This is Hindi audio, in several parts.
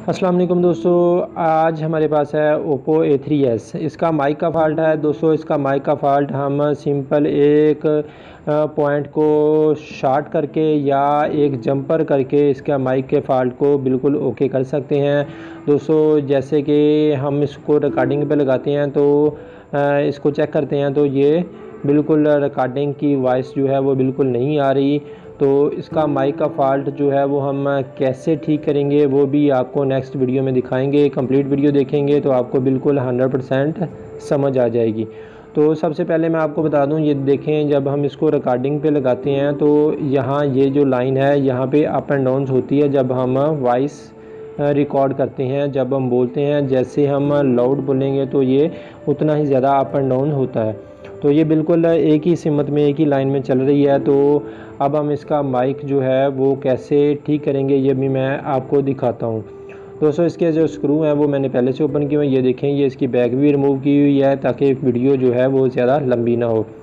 अस्सलाम वालेकुम दोस्तों, आज हमारे पास है Oppo A3s। इसका माइक का फ़ाल्ट है दोस्तों। इसका माइक का फ़ाल्ट हम सिंपल एक पॉइंट को शॉर्ट करके या एक जंपर करके इसका माइक के फ़ाल्ट को बिल्कुल ओके कर सकते हैं दोस्तों। जैसे कि हम इसको रिकॉर्डिंग पे लगाते हैं तो इसको चेक करते हैं तो ये बिल्कुल रिकॉर्डिंग की वॉइस जो है वो बिल्कुल नहीं आ रही। तो इसका माइक का फ़ाल्ट जो है वो हम कैसे ठीक करेंगे वो भी आपको नेक्स्ट वीडियो में दिखाएंगे। कंप्लीट वीडियो देखेंगे तो आपको बिल्कुल 100% समझ आ जाएगी। तो सबसे पहले मैं आपको बता दूं, ये देखें जब हम इसको रिकॉर्डिंग पे लगाते हैं तो यहाँ ये जो लाइन है यहाँ पे अप एंड डाउन होती है जब हम वॉइस रिकॉर्ड करते हैं। जब हम बोलते हैं जैसे हम लाउड बोलेंगे तो ये उतना ही ज़्यादा अप एंड डाउन होता है। तो ये बिल्कुल एक ही सिमत में एक ही लाइन में चल रही है। तो अब हम इसका माइक जो है वो कैसे ठीक करेंगे ये भी मैं आपको दिखाता हूँ दोस्तों। इसके जो स्क्रू हैं वो मैंने पहले से ओपन किए हुए हैं। ये देखें, ये इसकी बैक भी रिमूव की हुई है ताकि वीडियो जो है वो ज़्यादा लंबी ना हो।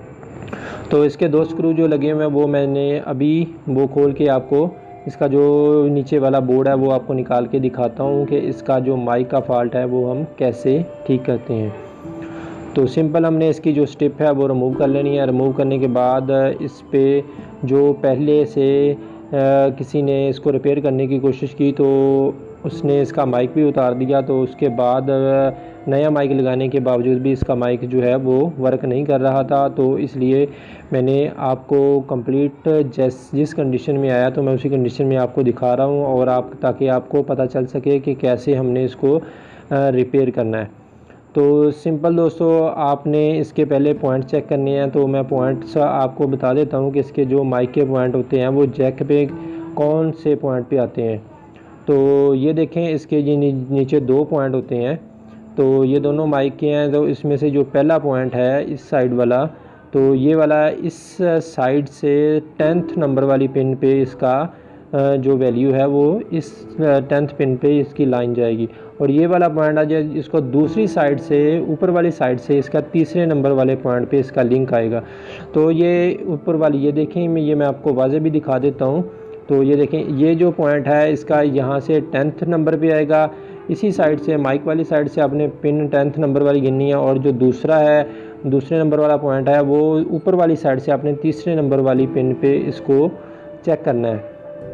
तो इसके दो स्क्रू जो लगे हुए हैं वो मैंने अभी वो खोल के आपको इसका जो नीचे वाला बोर्ड है वो आपको निकाल के दिखाता हूँ कि इसका जो माइक का फ़ाल्ट है वो हम कैसे ठीक करते हैं। तो सिंपल हमने इसकी जो स्टिप है वो रिमूव कर लेनी है। रिमूव करने के बाद इस पे जो पहले से किसी ने इसको रिपेयर करने की कोशिश की तो उसने इसका माइक भी उतार दिया। तो उसके बाद नया माइक लगाने के बावजूद भी इसका माइक जो है वो वर्क नहीं कर रहा था। तो इसलिए मैंने आपको कंप्लीट जिस कंडीशन में आया तो मैं उसी कंडीशन में आपको दिखा रहा हूँ और ताकि आपको पता चल सके कि कैसे हमने इसको रिपेयर करना है। तो सिंपल दोस्तों, आपने इसके पहले पॉइंट चेक करने हैं। तो मैं पॉइंट्स आपको बता देता हूं कि इसके जो माइक के पॉइंट होते हैं वो जैक पे कौन से पॉइंट पे आते हैं। तो ये देखें, इसके ये नीचे दो पॉइंट होते हैं। तो ये दोनों माइक के हैं। तो इसमें से जो पहला पॉइंट है इस साइड वाला, तो ये वाला इस साइड से 10th नंबर वाली पिन पे इसका जो वैल्यू है वो इस 10th पिन पे इसकी लाइन जाएगी। और ये वाला पॉइंट आज इसको दूसरी साइड से ऊपर वाली साइड से इसका तीसरे नंबर वाले पॉइंट पे इसका लिंक आएगा। तो ये ऊपर वाली ये देखें, मैं आपको वाज़े भी दिखा देता हूँ। तो ये देखें, ये जो पॉइंट है इसका यहाँ से 10th नंबर पे आएगा। इसी साइड से माइक वाली साइड से आपने पिन 10th नंबर वाली गिननी है। और जो दूसरा है, दूसरे नंबर वाला पॉइंट है, वो ऊपर वाली साइड से आपने तीसरे नंबर वाली पिन पे इसको चेक करना है।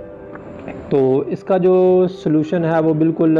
तो इसका जो सलूशन है वो बिल्कुल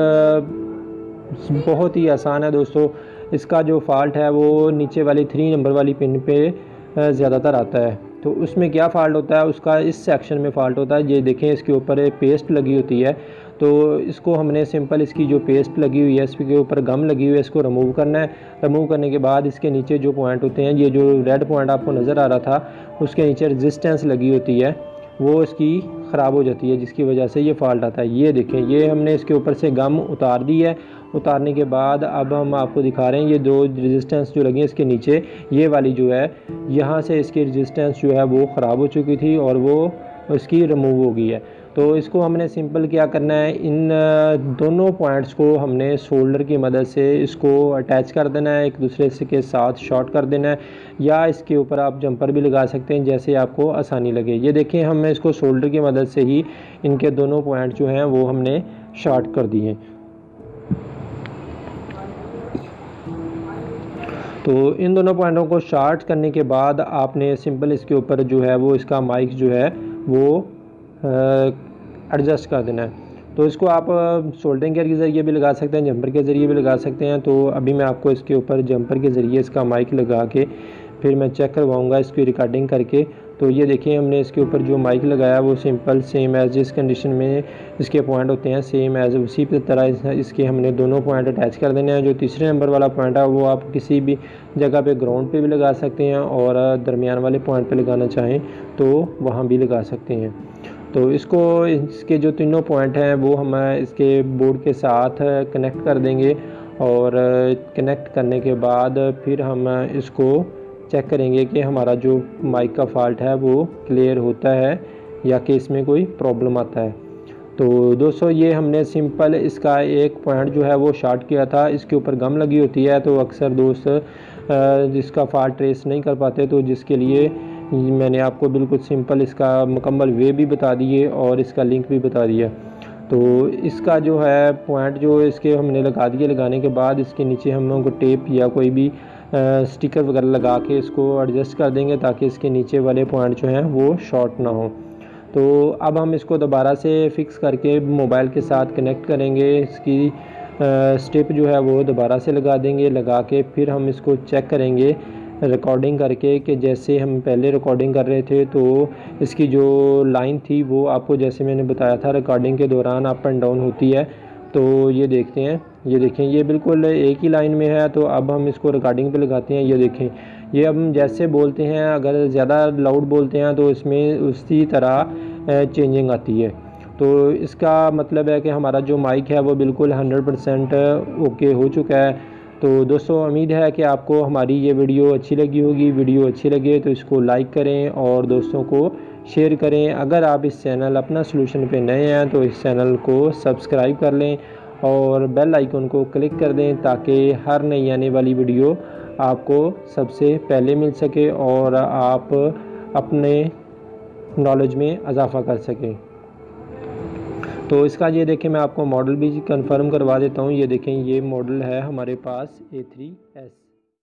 बहुत ही आसान है दोस्तों। इसका जो फ़ाल्ट है वो नीचे वाली 3 नंबर वाली पिन पे ज़्यादातर आता है। तो उसमें क्या फ़ाल्ट होता है, उसका इस सेक्शन में फ़ाल्ट होता है। ये देखें, इसके ऊपर पेस्ट लगी होती है। तो इसको हमने सिंपल इसकी जो पेस्ट लगी हुई है इसके ऊपर गम लगी हुई है, इसको रिमूव करना है। रिमूव करने के बाद इसके नीचे जो पॉइंट होते हैं, ये जो रेड पॉइंट आपको नज़र आ रहा था उसके नीचे रेजिस्टेंस लगी होती है, वो इसकी ख़राब हो जाती है जिसकी वजह से ये फ़ाल्ट आता है। ये देखें, ये हमने इसके ऊपर से गम उतार दी है। उतारने के बाद अब हम आपको दिखा रहे हैं ये दो रेजिस्टेंस जो लगी है इसके नीचे, ये वाली जो है यहाँ से इसकी रेजिस्टेंस जो है वो ख़राब हो चुकी थी और वो इसकी रिमूव हो गई है। तो इसको हमने सिंपल क्या करना है, इन दोनों पॉइंट्स को हमने सोल्डर की मदद से इसको अटैच कर देना है, एक दूसरे से के साथ शॉर्ट कर देना है। या इसके ऊपर आप जंपर भी लगा सकते हैं जैसे आपको आसानी लगे। ये देखें, हमने इसको सोल्डर की मदद से ही इनके दोनों पॉइंट जो हैं वो हमने शॉर्ट कर दिए। तो इन दोनों पॉइंटों को शॉर्ट करने के बाद आपने सिंपल इसके ऊपर जो है वो इसका माइक जो है वो एडजस्ट कर देना है। तो इसको आप सोल्डरिंग के ज़रिए भी लगा सकते हैं, जंपर के ज़रिए भी लगा सकते हैं। तो अभी मैं आपको इसके ऊपर जंपर के ज़रिए इसका माइक लगा के फिर मैं चेक करवाऊँगा इसकी रिकॉर्डिंग करके। तो ये देखिए, हमने इसके ऊपर जो माइक लगाया वो सिंपल सेम एज़ जिस कंडीशन में इसके पॉइंट होते हैं सेम एज़ उसी तरह इसके हमने दोनों पॉइंट अटैच कर देने हैं। जो तीसरे नंबर वाला पॉइंट है वो आप किसी भी जगह पे ग्राउंड पे भी लगा सकते हैं और दरमियान वाले पॉइंट पे लगाना चाहें तो वहाँ भी लगा सकते हैं। तो इसके जो तीनों पॉइंट हैं वो हम इसके बोर्ड के साथ कनेक्ट कर देंगे और कनेक्ट करने के बाद फिर हम इसको चेक करेंगे कि हमारा जो माइक का फ़ाल्ट है वो क्लियर होता है या कि इसमें कोई प्रॉब्लम आता है। तो दोस्तों, ये हमने सिंपल इसका एक पॉइंट जो है वो शॉर्ट किया था। इसके ऊपर गम लगी होती है तो अक्सर दोस्त जिसका फ़ाल्ट ट्रेस नहीं कर पाते, तो जिसके लिए मैंने आपको बिल्कुल सिंपल इसका मुकम्मल वे भी बता दिए और इसका लिंक भी बता दिया। तो इसका जो है पॉइंट जो इसके हमने लगा दिए, लगाने के बाद इसके नीचे हम लोगों को टेप या कोई भी स्टिकर वगैरह लगा के इसको एडजस्ट कर देंगे ताकि इसके नीचे वाले पॉइंट जो हैं वो शॉर्ट ना हो। तो अब हम इसको दोबारा से फिक्स करके मोबाइल के साथ कनेक्ट करेंगे, इसकी स्टेप जो है वो दोबारा से लगा देंगे, लगा के फिर हम इसको चेक करेंगे रिकॉर्डिंग करके कि जैसे हम पहले रिकॉर्डिंग कर रहे थे तो इसकी जो लाइन थी वो आपको जैसे मैंने बताया था रिकॉर्डिंग के दौरान अप एंड डाउन होती है। तो ये देखते हैं, ये देखें ये बिल्कुल एक ही लाइन में है। तो अब हम इसको रिकॉर्डिंग पे लगाते हैं, ये देखें ये अब हम जैसे बोलते हैं अगर ज़्यादा लाउड बोलते हैं तो इसमें उसी तरह चेंजिंग आती है। तो इसका मतलब है कि हमारा जो माइक है वो बिल्कुल 100% ओके हो चुका है। तो दोस्तों उम्मीद है कि आपको हमारी ये वीडियो अच्छी लगी होगी। वीडियो अच्छी लगे तो इसको लाइक करें और दोस्तों को शेयर करें। अगर आप इस चैनल अपना सॉल्यूशन पे नए हैं तो इस चैनल को सब्सक्राइब कर लें और बेल आइकन को क्लिक कर दें ताकि हर नई आने वाली वीडियो आपको सबसे पहले मिल सके और आप अपने नॉलेज में इजाफ़ा कर सकें। तो इसका ये देखें मैं आपको मॉडल भी कंफर्म करवा देता हूँ। ये देखें ये मॉडल है हमारे पास A3S।